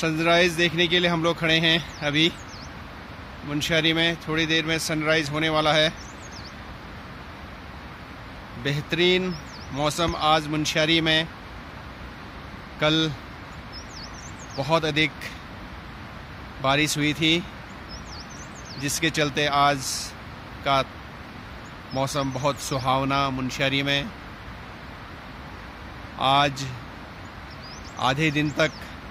Sunrise देखने के लिए हम लोग खड़े हैं अभी मुनस्यारी में। थोड़ी देर में सनराइज़ होने वाला है। बेहतरीन मौसम आज मुनस्यारी में। कल बहुत अधिक बारिश हुई थी, जिसके चलते आज का मौसम बहुत सुहावना मुनस्यारी में। आज आधे दिन तक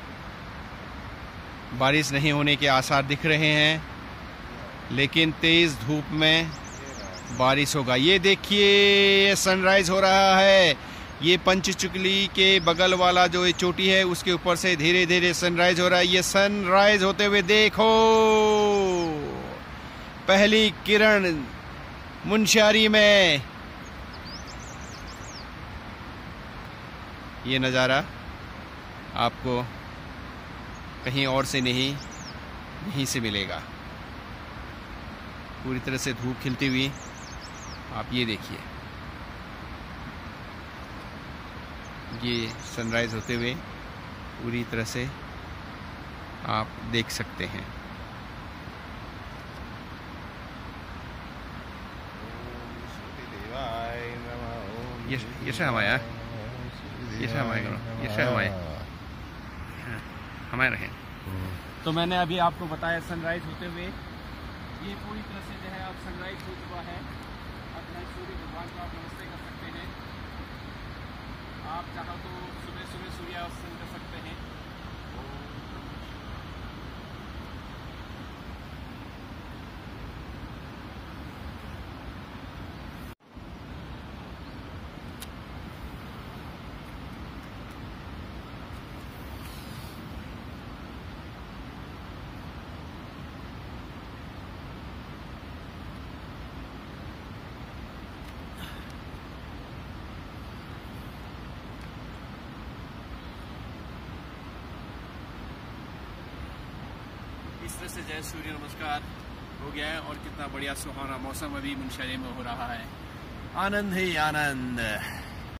बारिश नहीं होने के आसार दिख रहे हैं, लेकिन तेज़ धूप में बारिश होगा। ये देखिए सनराइज़ हो रहा है। ये पंचचुकली के बगल वाला जो ये चोटी है उसके ऊपर से धीरे धीरे सनराइज़ हो रहा है। ये सनराइज़ होते हुए देखो, पहली किरण मुनस्यारी में। ये नज़ारा आपको कहीं और से नहीं से मिलेगा। पूरी तरह से धूप खिलती हुई आप ये देखिए, ये सनराइज़ होते हुए पूरी तरह से आप देख सकते हैं। ये से हमारा हमारे रहे। तो मैंने अभी आपको बताया सनराइज़ होते हुए ये पूरी तरह से जो है अब सनराइज़ हो चुका है। अब सूर्य भगवान को आप नमस्ते कर सकते हैं। आप चाहो तो सुबह सुबह सूर्यास्त कर सकते हैं। इस तरह से जय सूर्य नमस्कार हो गया है और कितना बढ़िया सुहाना मौसम अभी मुनस्यारी में हो रहा है। आनंद ही आनंद।